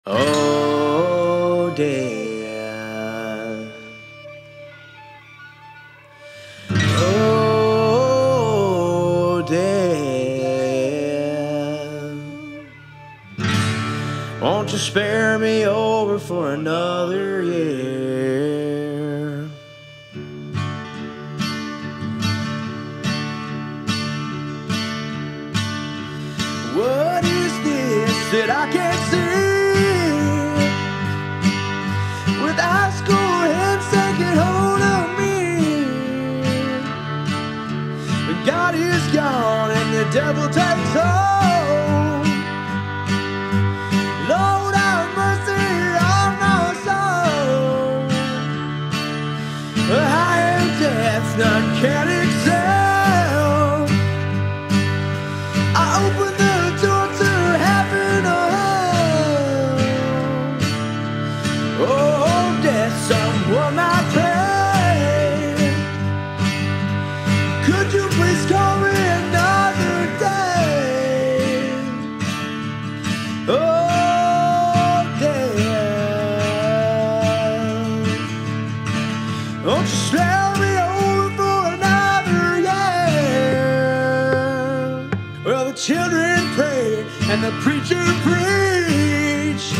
Oh, dear. Oh, dear. Won't you spare me over for another year? What is this that I can't see? With high school hands taking hold of me. God is gone and the devil takes hold. Lord, have mercy on my soul. I am death, none can excel. I open the door to heaven or hell. Oh, death, someone I pray. Could you please call me another day? Oh, death, won't you spare me over for another year? Well, the children pray and the preacher preached.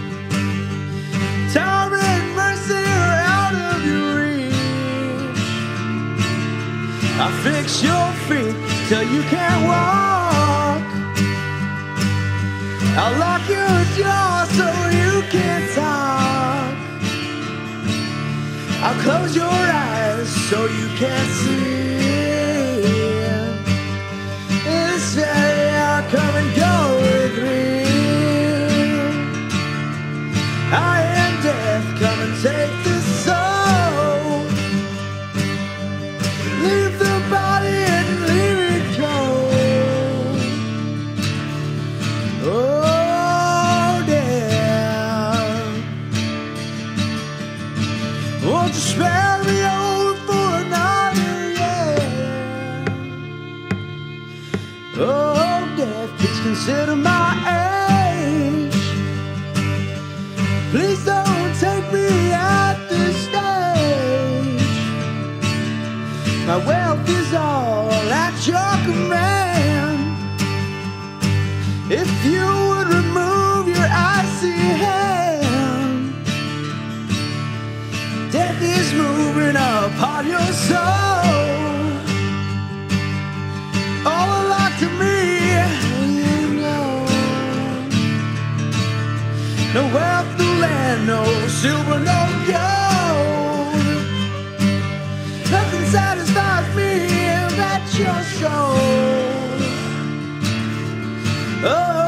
Time and mercy are out of your reach. I fix your feet till you can't walk. I'll lock your jaw so you can't talk. I'll close your eyes so you can't see. And say I'll come and go with me. I am death, come and take the soul. Leave the body and leave it cold. Oh, death, won't you spare me over for another year? Oh, death, please consider my age. Please don't take me at this stage. My wealth is all at your command. If you would remove your icy hand. Death is moving upon your soul. All alike to me, you know. No wealth, no land, no silver, no gold. Nothing satisfies me but your soul. Oh,